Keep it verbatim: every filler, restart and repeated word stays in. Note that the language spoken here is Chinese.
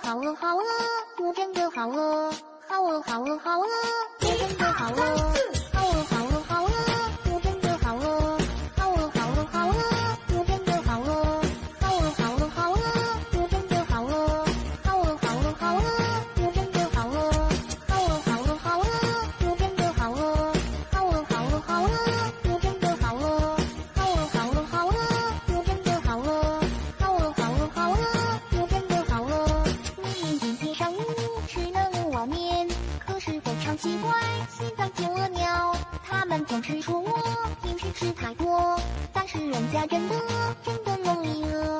好了好了，我真的好了，好了好了好了，我真的好了，好了好了好了，我真的好了，好了好了好了，我真的好了，好了好了好了，我真的好了，好了好了好了，我真的好了，好了好了好了，我真的好了，好了好了好了，我真的好了，好了好了好了，我真的好了，好了好了好了，我真的好了。明明今天上午吃了五碗面，可是非常奇怪，心脏进了尿。他们总是说我平时吃太多，但是人家真的真的容易饿。